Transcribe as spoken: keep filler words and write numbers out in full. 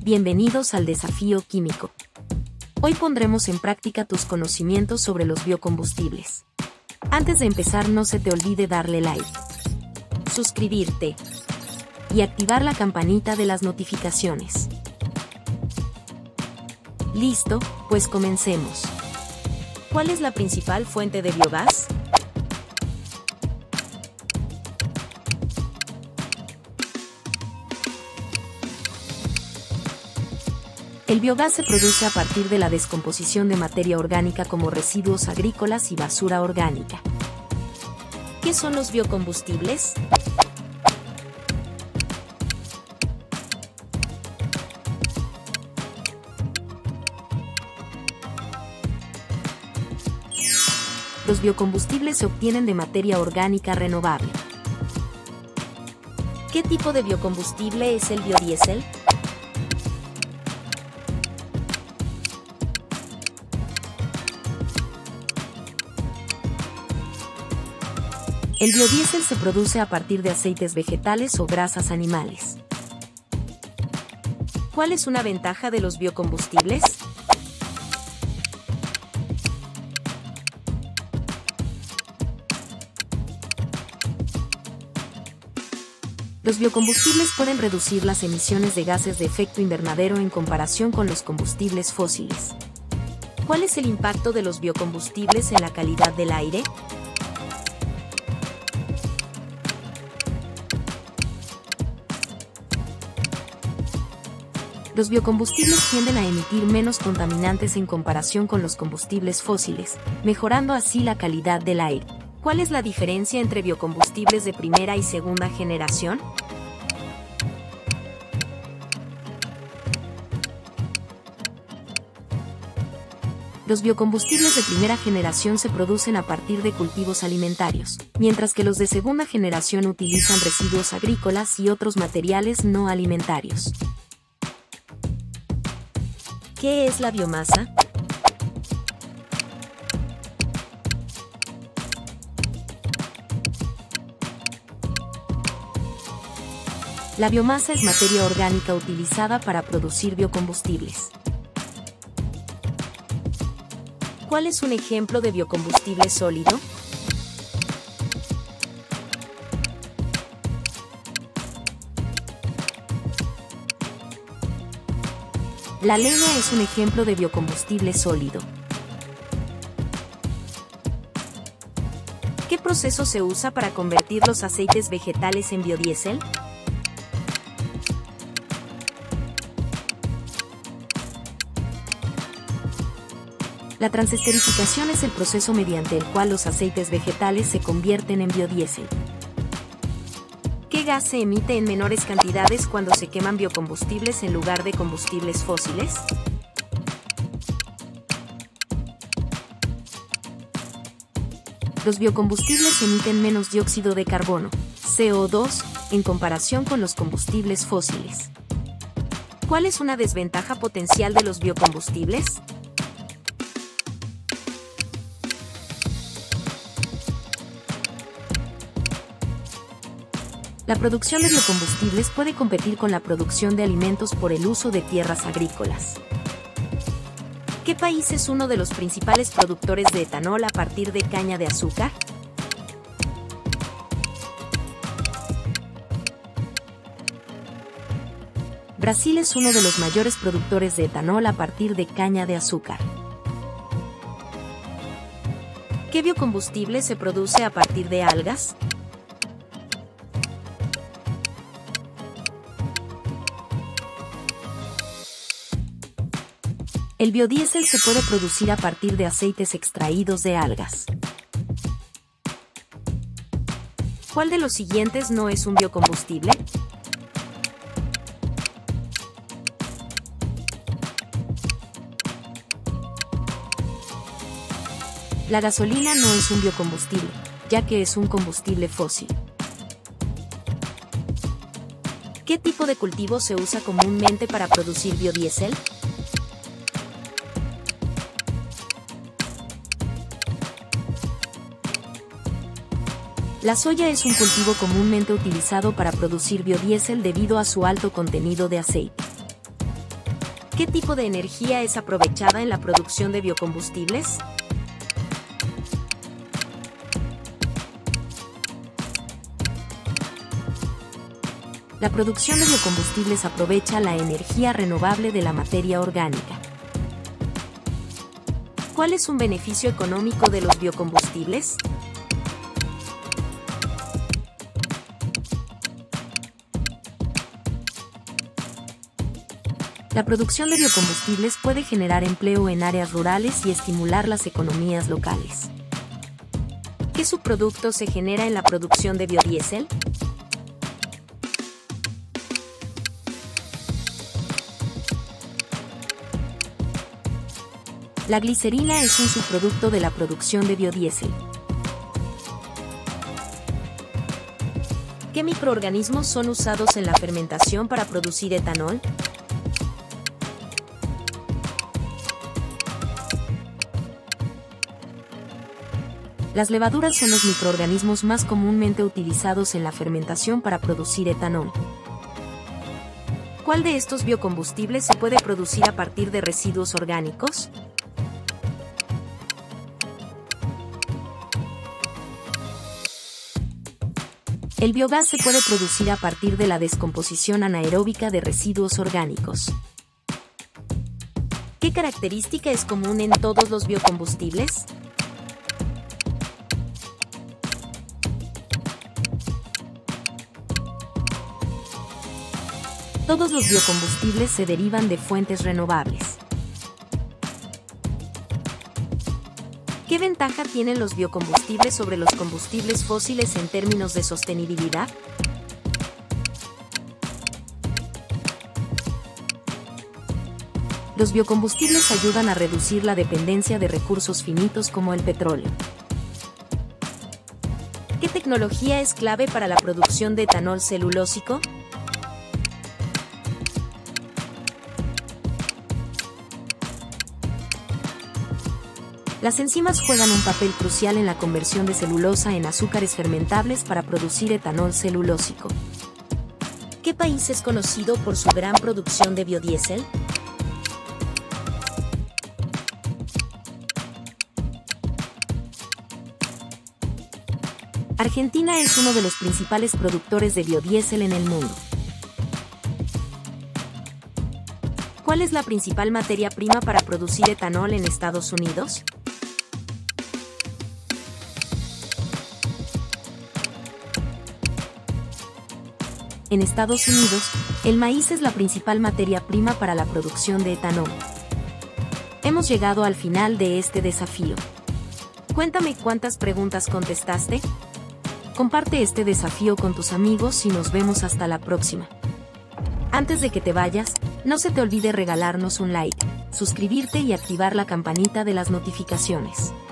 Bienvenidos al Desafío Químico. Hoy pondremos en práctica tus conocimientos sobre los biocombustibles. Antes de empezar, no se te olvide darle like, suscribirte y activar la campanita de las notificaciones. Listo, pues comencemos. ¿Cuál es la principal fuente de biogás? El biogás se produce a partir de la descomposición de materia orgánica como residuos agrícolas y basura orgánica. ¿Qué son los biocombustibles? Los biocombustibles se obtienen de materia orgánica renovable. ¿Qué tipo de biocombustible es el biodiesel? El biodiesel se produce a partir de aceites vegetales o grasas animales. ¿Cuál es una ventaja de los biocombustibles? Los biocombustibles pueden reducir las emisiones de gases de efecto invernadero en comparación con los combustibles fósiles. ¿Cuál es el impacto de los biocombustibles en la calidad del aire? Los biocombustibles tienden a emitir menos contaminantes en comparación con los combustibles fósiles, mejorando así la calidad del aire. ¿Cuál es la diferencia entre biocombustibles de primera y segunda generación? Los biocombustibles de primera generación se producen a partir de cultivos alimentarios, mientras que los de segunda generación utilizan residuos agrícolas y otros materiales no alimentarios. ¿Qué es la biomasa? La biomasa es materia orgánica utilizada para producir biocombustibles. ¿Cuál es un ejemplo de biocombustible sólido? La leña es un ejemplo de biocombustible sólido. ¿Qué proceso se usa para convertir los aceites vegetales en biodiesel? La transesterificación es el proceso mediante el cual los aceites vegetales se convierten en biodiesel. ¿Qué gas se emite en menores cantidades cuando se queman biocombustibles en lugar de combustibles fósiles? Los biocombustibles emiten menos dióxido de carbono, C O dos, en comparación con los combustibles fósiles. ¿Cuál es una desventaja potencial de los biocombustibles? La producción de biocombustibles puede competir con la producción de alimentos por el uso de tierras agrícolas. ¿Qué país es uno de los principales productores de etanol a partir de caña de azúcar? Brasil es uno de los mayores productores de etanol a partir de caña de azúcar. ¿Qué biocombustible se produce a partir de algas? El biodiesel se puede producir a partir de aceites extraídos de algas. ¿Cuál de los siguientes no es un biocombustible? La gasolina no es un biocombustible, ya que es un combustible fósil. ¿Qué tipo de cultivo se usa comúnmente para producir biodiesel? La soya es un cultivo comúnmente utilizado para producir biodiesel debido a su alto contenido de aceite. ¿Qué tipo de energía es aprovechada en la producción de biocombustibles? La producción de biocombustibles aprovecha la energía renovable de la materia orgánica. ¿Cuál es un beneficio económico de los biocombustibles? La producción de biocombustibles puede generar empleo en áreas rurales y estimular las economías locales. ¿Qué subproducto se genera en la producción de biodiesel? La glicerina es un subproducto de la producción de biodiesel. ¿Qué microorganismos son usados en la fermentación para producir etanol? Las levaduras son los microorganismos más comúnmente utilizados en la fermentación para producir etanol. ¿Cuál de estos biocombustibles se puede producir a partir de residuos orgánicos? El biogás se puede producir a partir de la descomposición anaeróbica de residuos orgánicos. ¿Qué característica es común en todos los biocombustibles? Todos los biocombustibles se derivan de fuentes renovables. ¿Qué ventaja tienen los biocombustibles sobre los combustibles fósiles en términos de sostenibilidad? Los biocombustibles ayudan a reducir la dependencia de recursos finitos como el petróleo. ¿Qué tecnología es clave para la producción de etanol celulósico? Las enzimas juegan un papel crucial en la conversión de celulosa en azúcares fermentables para producir etanol celulósico. ¿Qué país es conocido por su gran producción de biodiesel? Argentina es uno de los principales productores de biodiesel en el mundo. ¿Cuál es la principal materia prima para producir etanol en Estados Unidos? En Estados Unidos, el maíz es la principal materia prima para la producción de etanol. Hemos llegado al final de este desafío. Cuéntame cuántas preguntas contestaste. Comparte este desafío con tus amigos y nos vemos hasta la próxima. Antes de que te vayas, no se te olvide regalarnos un like, suscribirte y activar la campanita de las notificaciones.